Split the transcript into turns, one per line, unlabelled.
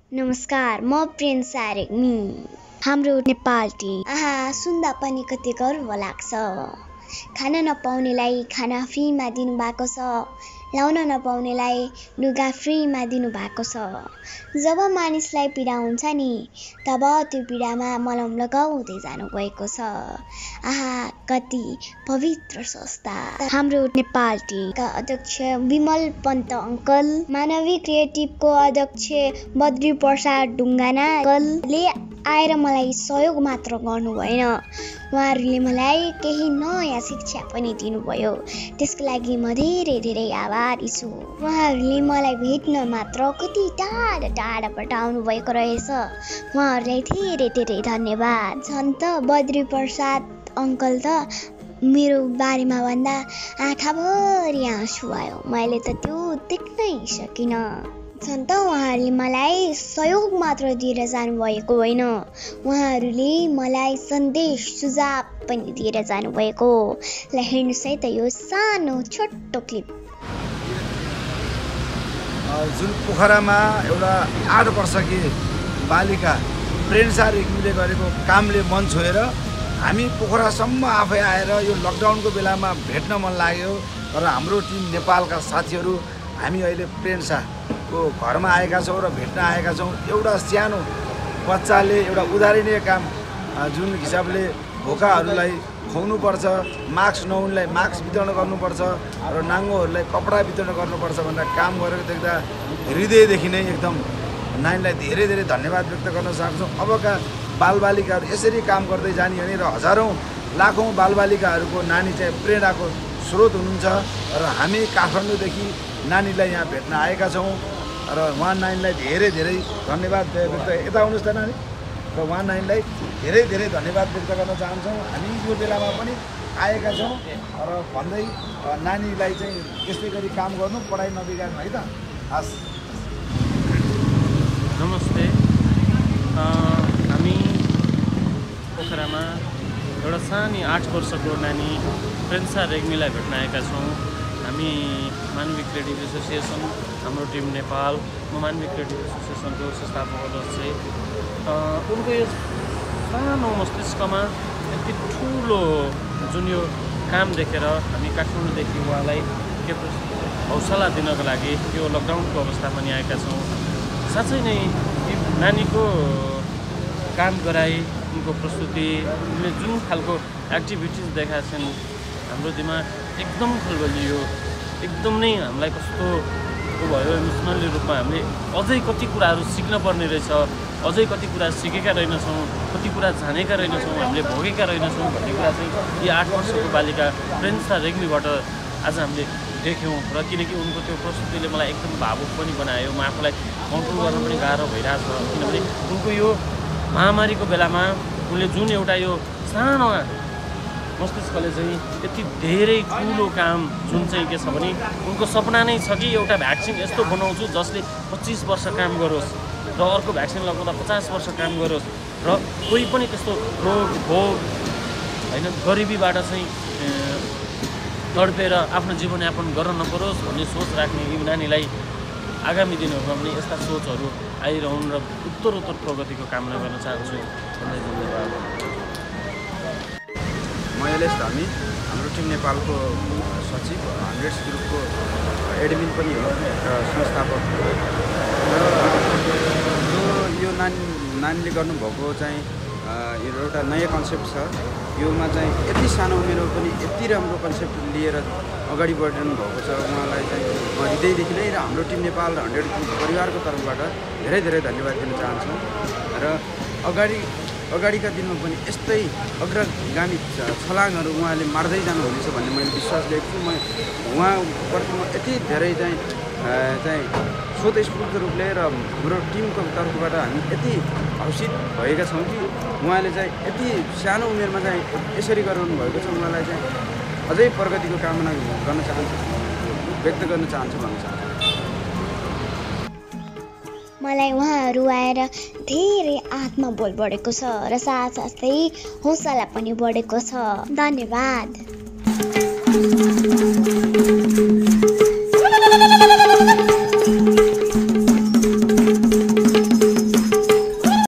नमस्कार, म प्रिन्सा रेग्मी। हाम्रो नेपाल टिम सुन्दा पनि कति गर्व लाग्छ। खान नपाउनेलाई खाना फ्रीमा दिनुभएको छ, लाउन नपाउनेलाई लुगा फ्रीमा दिनुभएको छ। जब मानिसलाई पीडा हुन्छ नि, तब त्यो पीडामा मलम लगाउँदै जानुभएको छ। कति पवित्र संस्था। हाम्रो नेपाल टिमका अध्यक्ष विमल पन्त अङ्कल, मानवी क्रिएटिभको अध्यक्ष बद्री प्रसाद ढुङ्गाना अङ्कलले आएर मलाई सहयोग मात्र गर्नु भएन, उहाँहरूले मलाई केही नयाँ शिक्षा पनि दिनुभयो। त्यसको लागि म धेरै धेरै आभारी छु। उहाँहरूले मलाई भेट्न मात्र कति टाढा टाढाबाट आउनु भएको रहेछ। उहाँहरूलाई धेरै धेरै धन्यवाद। झन् त बद्री प्रसाद अङ्कल त मेरो बारेमा भन्दा आँखाभरि आँसु आयो। मैले त त्यो देख्नै सकिनँ। झन् त उहाँहरूले मलाई सहयोग मात्र दिएर जानुभएको होइन, उहाँहरूले मलाई सन्देश सुझाव पनि दिएर जानुभएको। ल हेर्नुहोस् है त यो सानो छोटो क्लिप।
जुन पोखरामा एउटा 8 वर्षकी बालिका प्रिन्सा रेग्मीले गरेको कामले मन छोएर हामी पोखरासम्म आफै आएर यो लकडाउनको बेलामा भेट्न मन लाग्यो। र हाम्रो टिम नेपालका साथीहरू हामी अहिले प्रिन्साको घरमा आएका छौँ र भेट्न आएका छौँ। एउटा सानो बच्चाले एउटा उदाहरणीय काम, जुन हिसाबले भोकाहरूलाई खुवाउनुपर्छ, मास्क नहुनेलाई मास्क वितरण गर्नुपर्छ र नाङ्गोहरूलाई कपडा वितरण गर्नुपर्छ भनेर काम गरेको देख्दा हृदयदेखि नै एकदम नानीलाई धेरै धेरै धन्यवाद व्यक्त गर्न चाहन्छौँ। अबका बालबालिकाहरू यसरी काम गर्दै जाने भने र हजारौँ लाखौँ बालबालिकाहरूको नानी चाहिँ प्रेरणाको स्रोत हुनुहुन्छ। र हामी काठमाडौँदेखि नानीलाई यहाँ भेट्न आएका छौँ र उहाँ नानीलाई धेरै धेरै धन्यवाद व्यक्त, यता आउनुहोस् त नानी, र उहाँ नानीलाई धेरै धेरै धन्यवाद व्यक्त गर्न चाहन्छौँ। हामी यो बेलामा पनि आएका छौँ र भन्दै नानीलाई चाहिँ यस्तै गरी काम गर्नु, पढाइ नबिगार्नु है त। हस्,
नमस्ते। हामी पोखरामा एउटा सानी 8 वर्षको नानी प्रिन्सा रेग्मीलाई भेट्न आएका छौँ। हामी मानविक क्रिएटिभ एसोसिएसन, हाम्रो टिम नेपाल, म मानविक क्रिएटिभ एसोसिएसनको संस्थापक अध्यक्ष। उनको यो सानो मस्तिष्कमा यति ठुलो जुन यो काम देखेर हामी काठमाडौँदेखि उहाँलाई के हौसला दिनको लागि यो लकडाउनको अवस्था पनि आएका छौँ। साँच्चै नै नानीको काम गराई, उनको प्रस्तुति, उनले जुन खालको एक्टिभिटिज देखाएका छन्, हाम्रो दिमाग एकदम खलबलियो। एकदम नै हामीलाई कस्तो भयो, इमोसनली रूपमा हामीले अझै कति कुराहरू सिक्न पर्ने रहेछ, अझै कति कुरा सिकेका रहेनछौँ, कति कुरा जानेका रहेनछौँ, हामीले भोगेका रहेनछौँ भन्ने कुरा चाहिँ यी 8 वर्षको बालिका प्रिन्सा रेग्मीबाट आज हामीले देख्यौँ। र किनकि उनको त्यो प्रस्तुतिले मलाई एकदम भावुक पनि बनायो। म आफूलाई कन्ट्रोल गर्न पनि गाह्रो भइरहेछ, किनभने उनको यो महामारीको बेलामा उनले जुन एउटा यो सानो मस्तिष्कले चाहिँ यति धेरै ठुलो काम, जुन चाहिँ के छ भने उनको सपना नै छ कि एउटा भ्याक्सिन यस्तो बनाउँछु जसले 25 वर्ष काम गरोस् र अर्को भ्याक्सिन लगाउँदा 50 वर्ष काम गरोस् र कोही पनि त्यस्तो रोग भोग होइन गरिबीबाट चाहिँ तडपेर आफ्नो जीवनयापन गर्न नपरोस् भन्ने सोच राख्ने यी नानीलाई आगामी दिनहरूमा पनि यस्ता सोचहरू आइरहन् र उत्तरोत्तर प्रगतिको कामना गर्न चाहन्छु। धन्यवाद।
म यलेश धामी, हाम्रो टिम नेपालको सचिव, 100 ग्रुपको एडमिन पनि हो र संस्थापक। र यो नानीले गर्नुभएको चाहिँ यो एउटा नयाँ कन्सेप्ट छ। योमा चाहिँ यति सानो उमेरमा पनि यति राम्रो कन्सेप्ट लिएर अगाडि बढिरहनु भएको छ। उहाँलाई चाहिँ हृदयदेखि नै र हाम्रो टिम नेपाल र 100 ग्रुप परिवारको तर्फबाट धेरै धेरै धन्यवाद दिन चाहन्छु। र अगाडिका दिनमा पनि यस्तै अग्रगामी छलाङहरू उहाँले मार्दै जानुहुनेछ भन्ने मैले विश्वास लिएको छु। म उहाँप्रति म यति धेरै चाहिँ स्वतस्फूर्त रूपले र हाम्रो टिमको तर्फबाट हामी यति हर्षित भएका छौँ कि उहाँले चाहिँ यति सानो उमेरमा चाहिँ यसरी गराउनु भएको छ। उहाँलाई चाहिँ अझै प्रगतिको कामना गर्न चाहन्छु, व्यक्त गर्न चाहन्छु भन्न चाहन्छु।
मलाई उहाँहरू आएर धेरै आत्मबल बढेको छ र साथसाथै हौसला पनि बढेको छ। धन्यवाद।